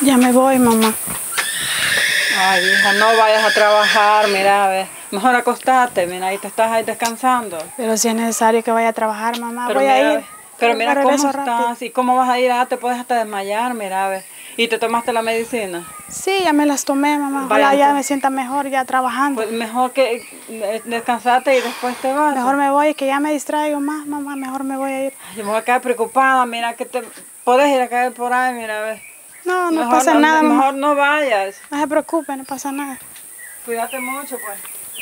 Ya me voy, mamá. Ay, hija, no vayas a trabajar, mira, a ver. Mejor acostate, mira, ahí te estás ahí descansando. Pero si es necesario que vaya a trabajar, mamá, Pero voy mira, a ir. pero mira cómo estás rápido. y cómo vas a ir, te puedes hasta desmayar, mira, a ver. ¿Y te tomaste la medicina? Sí, ya me las tomé, mamá. Vaya, Ojalá ya me sienta mejor ya trabajando. Pues mejor que descansate y después te vas. Mejor me voy, que ya me distraigo más, mamá. Mejor me voy a ir. Ay, yo me voy a quedar preocupada, mira, que te puedes ir a caer por ahí, mira, a ver. No, no Mejor pasa nada, mamá. Mejor no vayas. No se preocupe, no pasa nada. Cuídate mucho, pues.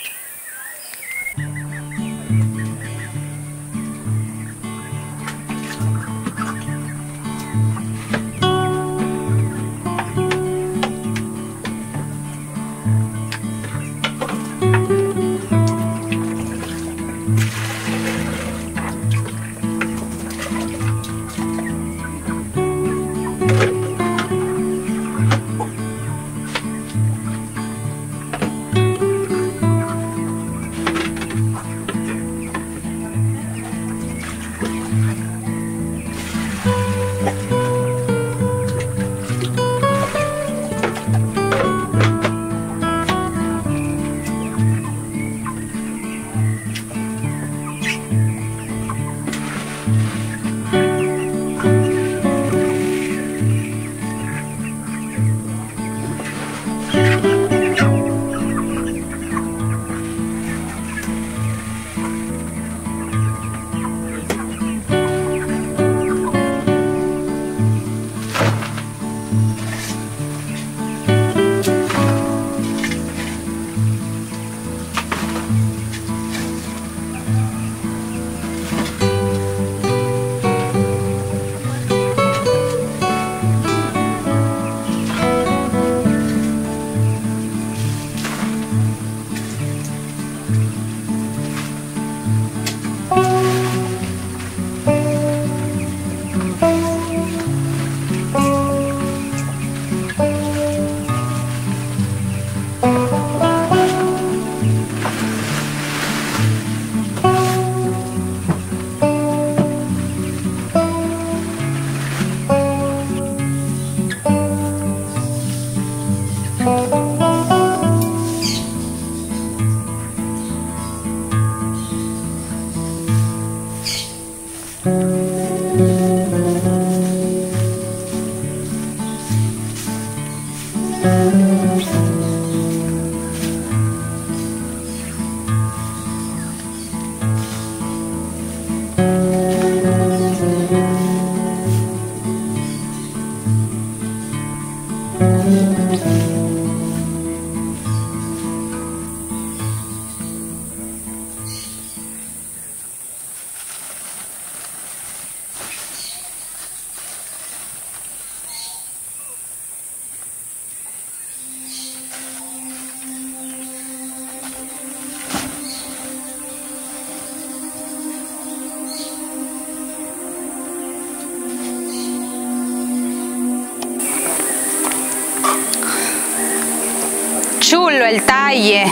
Chulo el talle.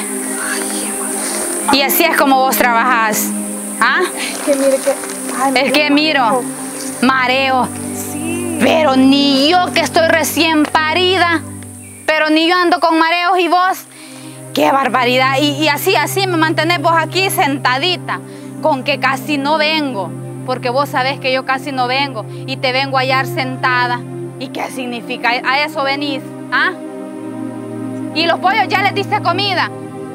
Y así es como vos trabajás. ¿Ah? Que mire que... Ay, es que miro, mareo. Sí. Pero ni yo que estoy recién parida, pero ni yo ando con mareos y vos. ¡Qué barbaridad! Y así me mantenés vos aquí sentadita, con que casi no vengo. Porque vos sabés que yo casi no vengo y te vengo a hallar sentada. ¿Y qué significa? ¿A eso venís? ¿Ah? ¿Y los pollos ya les diste comida?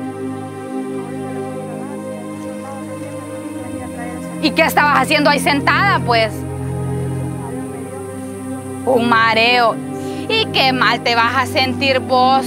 ¿Y qué estabas haciendo ahí sentada, pues? Un mareo. ¿Y qué mal te vas a sentir vos?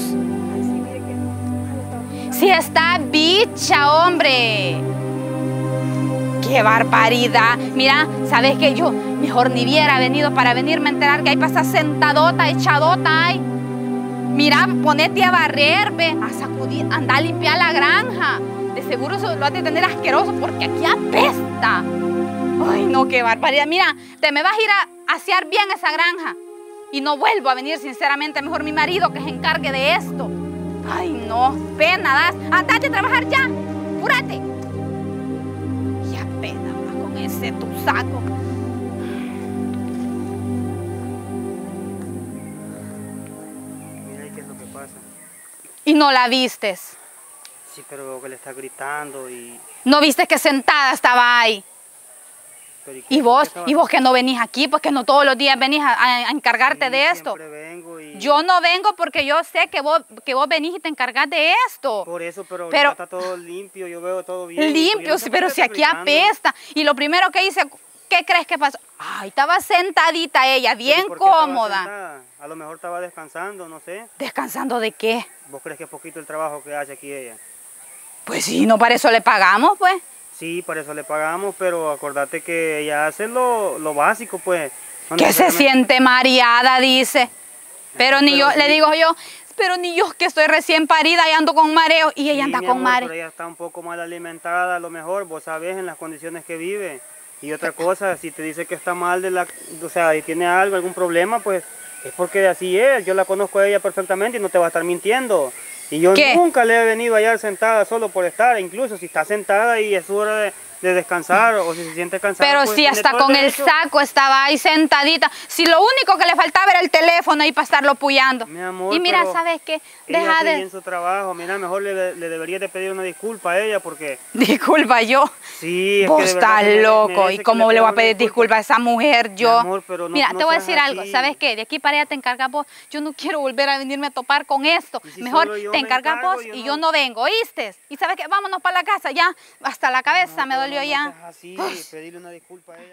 Si está bicha, hombre. ¡Qué barbaridad! Mira, ¿sabes qué? Yo mejor ni hubiera venido para venirme a enterar que ahí pasas sentadota, echadota ahí. Mira, ponete a barrer, ve, a sacudir, anda a limpiar la granja. De seguro eso lo has de tener asqueroso porque aquí apesta. Ay, no, qué barbaridad. Mira, te me vas a ir a asear bien esa granja. Y no vuelvo a venir, sinceramente. Mejor mi marido que se encargue de esto. Ay, no, pena das. Andate a trabajar ya. Apúrate. Y apenas vas con ese tu saco. no la vistes? Sí, pero veo que le está gritando y... ¿No viste que sentada estaba ahí? Pero ¿Y vos que no venís aquí? Pues que no todos los días venís a encargarte Sí, de esto. siempre vengo y... Yo no vengo porque yo sé que vos venís y te encargas de esto. Por eso, pero ahorita está todo limpio, yo veo todo bien. Limpio, sí, pero si aquí apesta. Y lo primero que hice, ¿qué crees que pasó? Ay, estaba sentadita ella, bien ¿Por qué estaba cómoda. sentada? A lo mejor estaba descansando, no sé. ¿Descansando de qué? ¿Vos crees que es poquito el trabajo que hace aquí ella? Pues sí, no, para eso le pagamos, pues. Sí, por eso le pagamos, pero acordate que ella hace lo básico, pues. No Que se necesariamente- siente mareada, dice. Pero ni pero yo, sí. le digo yo, pero ni yo que estoy recién parida y ando con mareo. Y ella Sí, anda mi con amor, mareo. pero ella está un poco mal alimentada, a lo mejor, vos sabés, en las condiciones que vive. Y otra cosa, si te dice que está mal o sea, y tiene algún problema, pues es porque así es. Yo la conozco a ella perfectamente y no te va a estar mintiendo. Y yo ¿Qué? nunca le he venido a hallar sentada solo por estar, incluso si está sentada y es hora de descansar o si se siente cansada. Pero pues, si tiene hasta todo con el derecho. saco estaba ahí sentadita. Si lo único que le faltaba era el teléfono ahí para estarlo puyando. Mi amor, Y mira, pero ¿sabes qué? Ella Deja hace de... bien su trabajo. Mira, mejor le deberías de pedir una disculpa a ella porque Disculpa yo. sí, es Vos que de verdad estás que loco. merece ¿Y que cómo le le voy a pidas una pedir disculpas a esa mujer yo? Mi amor, pero no- Mira, no te voy a seas decir algo. así. ¿Sabes qué? De aquí para allá te encargas vos. Yo no quiero volver a venirme a topar con esto. Y si Mejor solo yo te me encargas encargo, vos yo y no- yo no vengo. ¿Oíste? ¿Y sabes qué? Vámonos para la casa ya. Hasta la cabeza me pero dolió no ya. seas así, pedirle una disculpa a ella.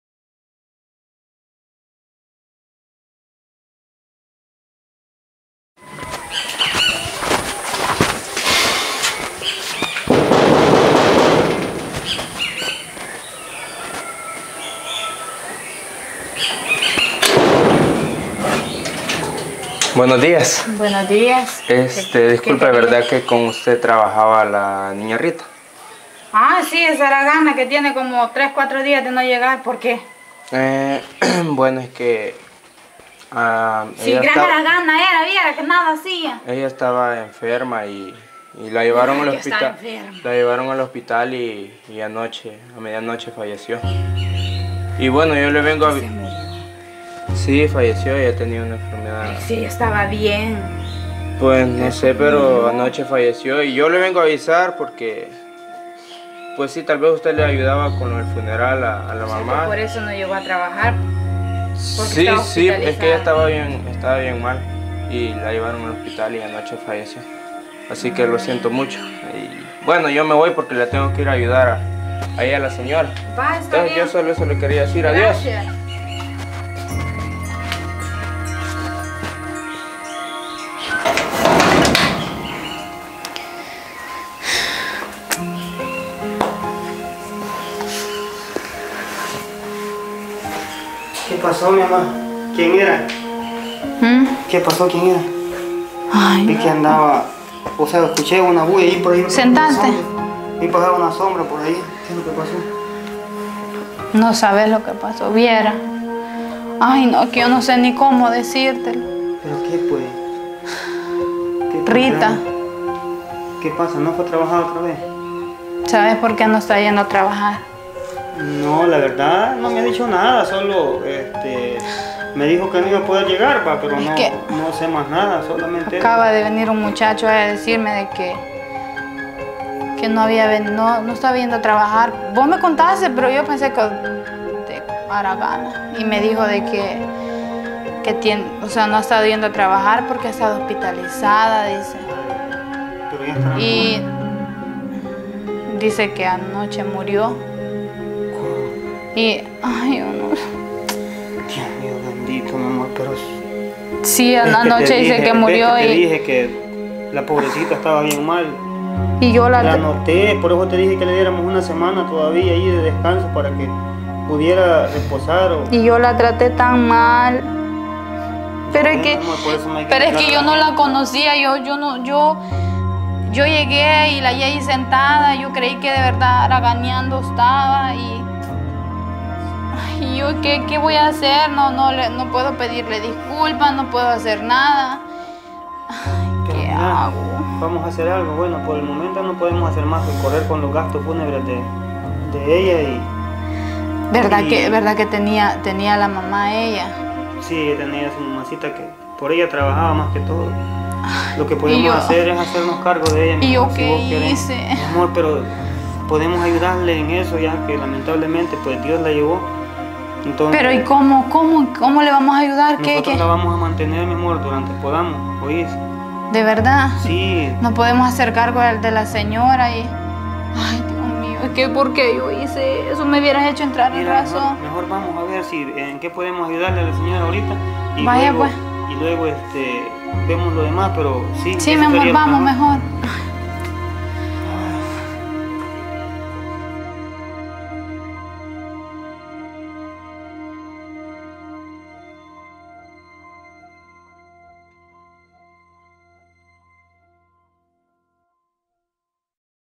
Buenos días. Buenos días. Disculpe, ¿verdad que con usted trabajaba la niña Rita? Ah, sí, esa era Gana que tiene como 3, 4 días de no llegar. ¿Por qué? Bueno, es que Si gran era Gana era, viera que nada hacía. ella estaba enferma y la llevaron al que está hospital. enferma. La llevaron al hospital y anoche, a medianoche falleció. Y bueno, yo le vengo a... Sí, falleció, ella tenía una enfermedad. Sí, estaba bien. Pues no sé, pero anoche falleció y yo le vengo a avisar porque, pues sí, tal vez usted le ayudaba con el funeral a la mamá. Por eso no llegó a trabajar. porque Sí, estaba sí, es que ella hospitalizada. estaba bien mal y la llevaron al hospital y anoche falleció. Así que lo siento mucho. Y bueno, yo me voy porque le tengo que ir a ayudar a ella, a la señora. Va, está Entonces yo bien. solo eso le quería decir. Adiós. Gracias. ¿Qué pasó, mi mamá? ¿Quién era? ¿Qué pasó? ¿Quién era? Ay, Vi que andaba, o sea, escuché una bulla ahí por ahí. Sentate. Vi pasar una sombra por ahí. ¿Qué es lo que pasó? no sabes lo que pasó, viera. Ay, no, que yo no sé ni cómo decírtelo. ¿Pero qué pues? ¿Qué Rita, pasó? ¿Qué pasa? ¿No fue a trabajar otra vez? ¿sabes por qué no está yendo a trabajar? No, la verdad no me ha dicho nada, solo me dijo que no iba a poder llegar, va, pero Es no, que no sé más nada, solamente Acaba de venir un muchacho a decirme de que no había no estaba yendo a trabajar. Vos me contaste, pero yo pensé que de Aragana. Y me dijo de que tiene, o sea, no ha estado yendo a trabajar porque ha estado hospitalizada, dice. pero ya estará Y dice que anoche murió. Y, ay, yo no. Dios mío, bendito, mi amor, pero Sí, es que te anoche dice dije, que ves murió te y dije que la pobrecita estaba bien mal. yo La anoté, por eso te dije que le diéramos una semana todavía ahí de descanso para que pudiera reposar. y yo la traté tan mal. Pero es que, Amor, por eso no hay pero es que tratar yo a no la conocía, yo llegué y la vi ahí sentada, yo creí que de verdad Araganeando estaba y yo ¿qué voy a hacer? No puedo pedirle disculpas, no puedo hacer nada. Ay, Pero ¿qué mira, hago? vamos a hacer algo. Bueno, por el momento no podemos hacer más que correr con los gastos fúnebres de ella y ¿Verdad que tenía la mamá ella? sí, tenía su mamacita que por ella trabajaba más que todo. Lo que podemos yo- hacer es hacernos cargo de ella. mi ¿Y yo amor, si qué vos querés. hice? Mi amor, pero podemos ayudarle en eso, ya que lamentablemente pues Dios la llevó. Entonces, Pero ¿y cómo le vamos a ayudar? ¿Qué? nosotros la vamos a mantener, mi amor, durante podamos, ¿oís? ¿De verdad? Sí, No podemos hacer cargo de la señora y... Ay, Dios mío, es que ¿por qué yo hice eso? Me hubieras hecho entrar en mira, razón. mejor vamos a ver si en qué podemos ayudarle a la señora ahorita. Y Vaya, luego, pues. Y luego vemos lo demás, pero sí. Sí, eso mi amor, sería lo vamos mejor. Ay,